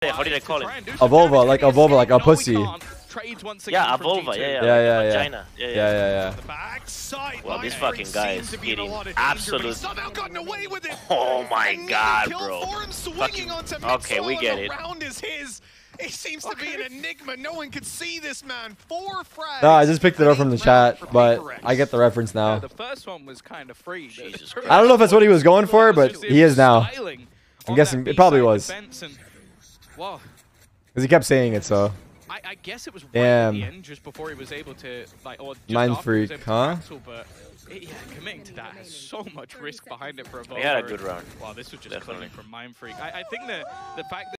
How did I call it? A vulva, like a vulva, like a pussy. Yeah, a vulva. Yeah. Vagina. Yeah. Well, this fucking guy is getting absolute. Oh my god, bro. Fucking. Okay, we get it. He seems to be an enigma. No one could see this man. 4 frags. No, I just picked it up from the chat, but I get the reference now. The first one was kind of free. I don't know if that's what he was going for, but he is now. I'm guessing it probably was. Because he kept saying it, so. I guess it was right damn. at the end, just before he was able to, like, or just MindFreak, huh? cancel, but yeah, committing to that has so much risk behind it for a bowler. He had a good round. Wow, this was just definitely clean from MindFreak. I think the fact that